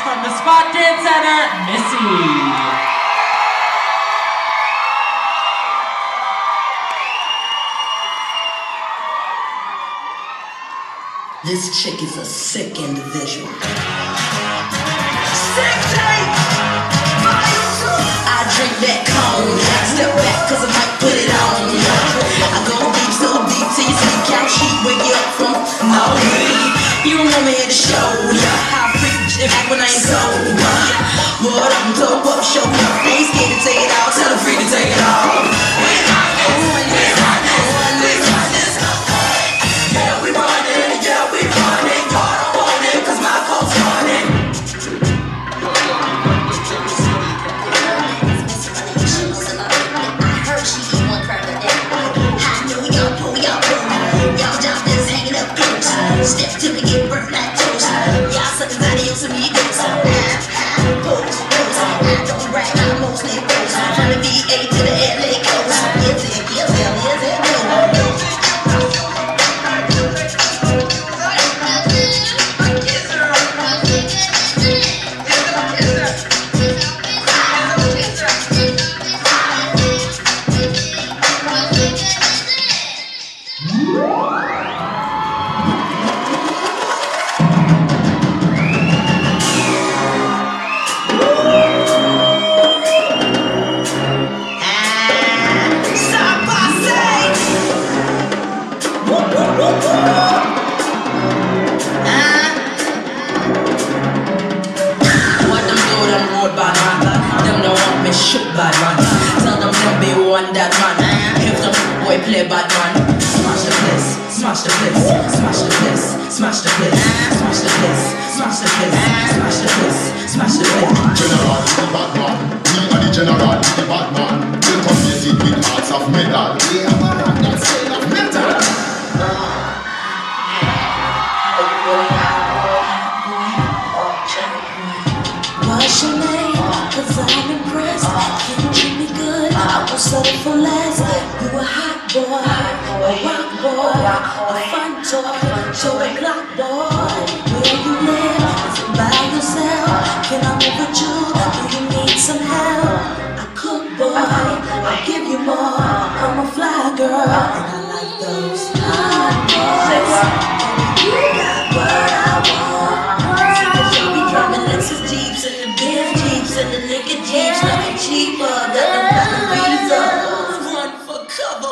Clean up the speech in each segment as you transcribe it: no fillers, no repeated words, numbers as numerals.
from the Spot Dance Center, Missy. This chick is a sick individual. I drink that cognac, step back cause I might put it on. I go deep, so deep till you see count sheep wake you up from no. You don't want me here to show ya how I freak shit back when I ain't sober. What up, toe up, show up. They ain't scared to take it all, tell them free to take it all. Step till we get burnt like toast. Y'all suckers adios amigos. Pose. I don't brag, I mostly pose. From the VA to the LA coast. Is it shoot bad man. Tell them be one that man. If the boy play bad man, smash the place, smash the place, smash the place, smash the place, smash the place, smash the place, smash the place, smash the place. General, the bad man. We are the general, the bad man. We'll come visit with hearts of metal. We are that scale of metal. What's your name? Cause I'm impressed. Can you treat me good? I won't settle for less. You a hot boy, a rock boy, a fun toy, so a clock boy. Where you live? Is it by yourself? Can I live with you? Do you need some help? I cook boy, I'll give you more. I'm a fly girl, and I like those hot boys. You got what I want. See, you be driving Lexus Jeeps and the Benz Jeeps and the nigga Jeeps, nothing cheaper than the reason. Run for cover.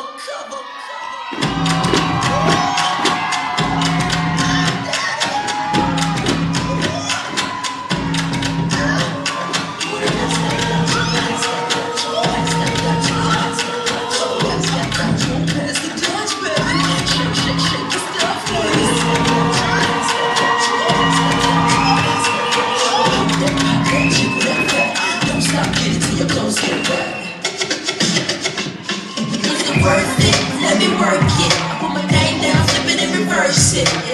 Let me work it. I put my name down, flip it and reverse it.